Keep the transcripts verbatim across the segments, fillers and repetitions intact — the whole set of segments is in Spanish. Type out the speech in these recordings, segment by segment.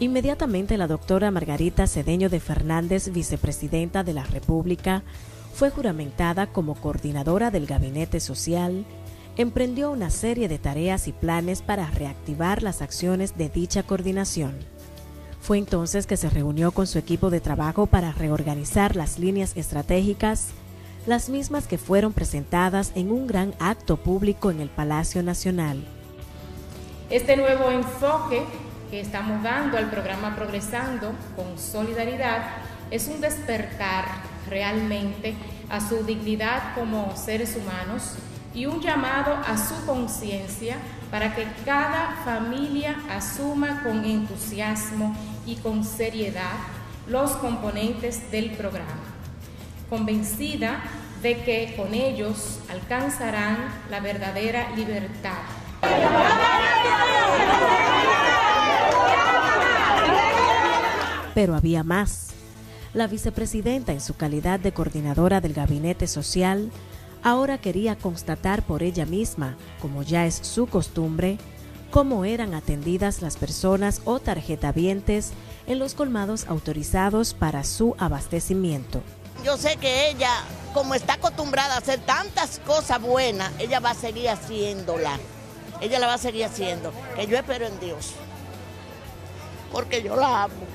Inmediatamente la doctora Margarita Cedeño de Fernández, vicepresidenta de la República, fue juramentada como coordinadora del Gabinete Social. Emprendió una serie de tareas y planes para reactivar las acciones de dicha coordinación. Fue entonces que se reunió con su equipo de trabajo para reorganizar las líneas estratégicas, las mismas que fueron presentadas en un gran acto público en el Palacio Nacional. Este nuevo enfoque que estamos dando al programa Progresando con Solidaridad es un despertar realmente a su dignidad como seres humanos y un llamado a su conciencia para que cada familia asuma con entusiasmo y con seriedad los componentes del programa, convencida de que con ellos alcanzarán la verdadera libertad. Pero había más. La vicepresidenta, en su calidad de coordinadora del Gabinete Social, ahora quería constatar por ella misma, como ya es su costumbre, cómo eran atendidas las personas o tarjetavientes en los colmados autorizados para su abastecimiento. Yo sé que ella, como está acostumbrada a hacer tantas cosas buenas, ella va a seguir haciéndola. Ella la va a seguir haciendo, que yo espero en Dios, porque yo la amo.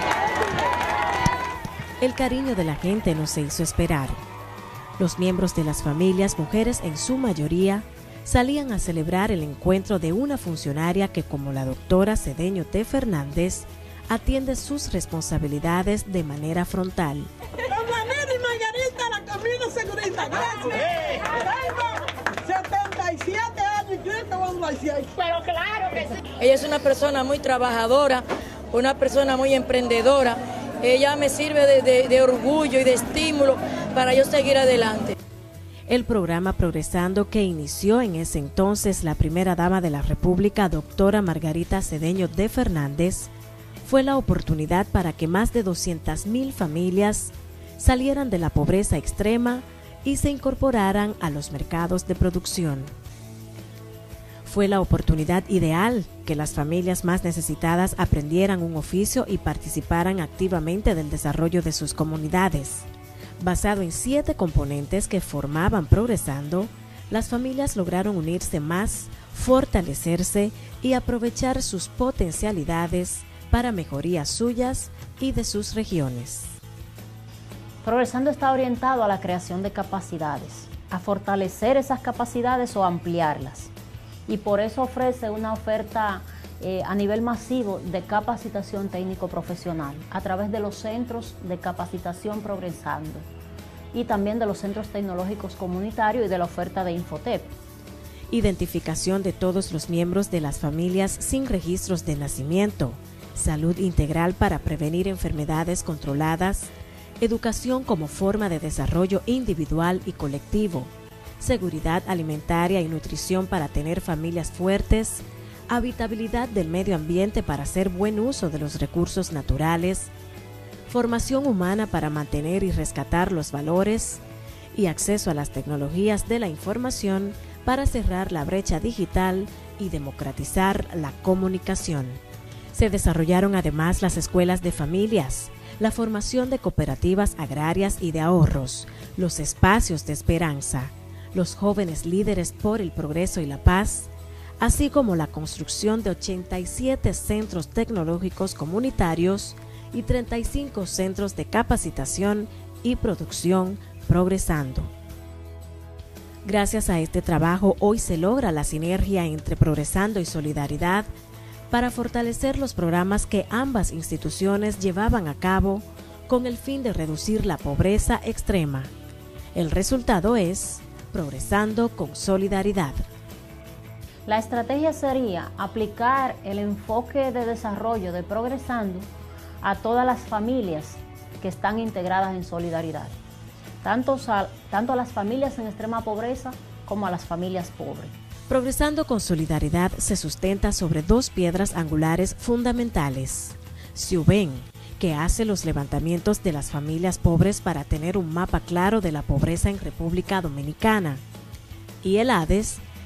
El cariño de la gente no se hizo esperar. Los miembros de las familias, mujeres en su mayoría, salían a celebrar el encuentro de una funcionaria que, como la doctora Cedeño de Fernández, atiende sus responsabilidades de manera frontal. Manera y Margarita, la comida segurita. setenta y siete años y yo te voy a decir. Pero claro que sí. Ella es una persona muy trabajadora, una persona muy emprendedora. Ella me sirve de, de, de orgullo y de estímulo para yo seguir adelante. El programa Progresando, que inició en ese entonces la primera dama de la República, doctora Margarita Cedeño de Fernández, fue la oportunidad para que más de doscientas mil familias salieran de la pobreza extrema y se incorporaran a los mercados de producción. Fue la oportunidad ideal que las familias más necesitadas aprendieran un oficio y participaran activamente del desarrollo de sus comunidades. Basado en siete componentes que formaban Progresando, las familias lograron unirse más, fortalecerse y aprovechar sus potencialidades para mejorías suyas y de sus regiones. Progresando está orientado a la creación de capacidades, a fortalecer esas capacidades o ampliarlas. Y por eso ofrece una oferta eh, a nivel masivo de capacitación técnico-profesional a través de los centros de capacitación Progresando y también de los centros tecnológicos comunitarios y de la oferta de Infotep. Identificación de todos los miembros de las familias sin registros de nacimiento, salud integral para prevenir enfermedades controladas, educación como forma de desarrollo individual y colectivo, seguridad alimentaria y nutrición para tener familias fuertes, habitabilidad del medio ambiente para hacer buen uso de los recursos naturales, formación humana para mantener y rescatar los valores y acceso a las tecnologías de la información para cerrar la brecha digital y democratizar la comunicación. Se desarrollaron además las escuelas de familias, la formación de cooperativas agrarias y de ahorros, los espacios de esperanza, los jóvenes líderes por el progreso y la paz, así como la construcción de ochenta y siete centros tecnológicos comunitarios y treinta y cinco centros de capacitación y producción Progresando. Gracias a este trabajo, hoy se logra la sinergia entre Progresando y Solidaridad para fortalecer los programas que ambas instituciones llevaban a cabo con el fin de reducir la pobreza extrema. El resultado es Progresando con Solidaridad. La estrategia sería aplicar el enfoque de desarrollo de Progresando a todas las familias que están integradas en Solidaridad, tanto a, tanto a las familias en extrema pobreza como a las familias pobres. Progresando con Solidaridad se sustenta sobre dos piedras angulares fundamentales. SIUBEN, que hace los levantamientos de las familias pobres para tener un mapa claro de la pobreza en República Dominicana, y el ADES,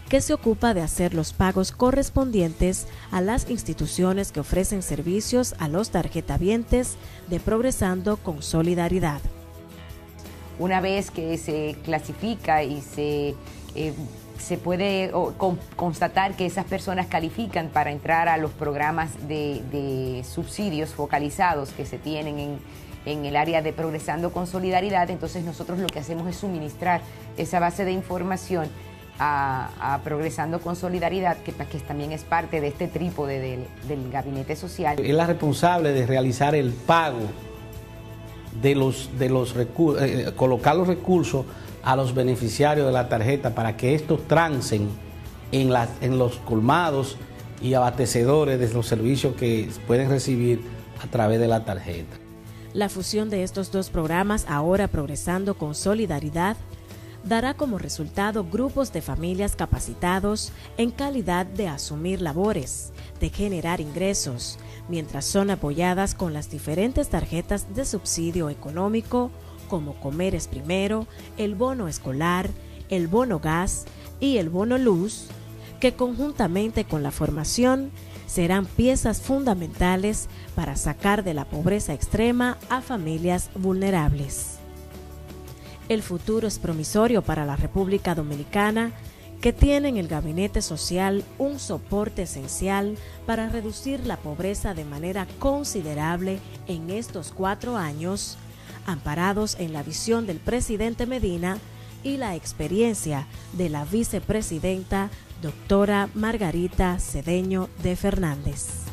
que se ocupa de hacer los pagos correspondientes a las instituciones que ofrecen servicios a los tarjetavientes de Progresando con Solidaridad. Una vez que se clasifica y se, eh, se puede o, con, constatar que esas personas califican para entrar a los programas de, de subsidios focalizados que se tienen en, en el área de Progresando con Solidaridad, entonces nosotros lo que hacemos es suministrar esa base de información A, a Progresando con Solidaridad, que, que también es parte de este trípode del, del Gabinete Social. Es la responsable de realizar el pago de los, de los recursos, eh, colocar los recursos a los beneficiarios de la tarjeta para que estos trancen en, las, en los colmados y abastecedores de los servicios que pueden recibir a través de la tarjeta. La fusión de estos dos programas, ahora Progresando con Solidaridad, dará como resultado grupos de familias capacitados en calidad de asumir labores, de generar ingresos, mientras son apoyadas con las diferentes tarjetas de subsidio económico como Comer es Primero, el bono escolar, el bono gas y el bono luz, que conjuntamente con la formación serán piezas fundamentales para sacar de la pobreza extrema a familias vulnerables. El futuro es promisorio para la República Dominicana, que tiene en el Gabinete Social un soporte esencial para reducir la pobreza de manera considerable en estos cuatro años, amparados en la visión del presidente Medina y la experiencia de la vicepresidenta doctora Margarita Cedeño de Fernández.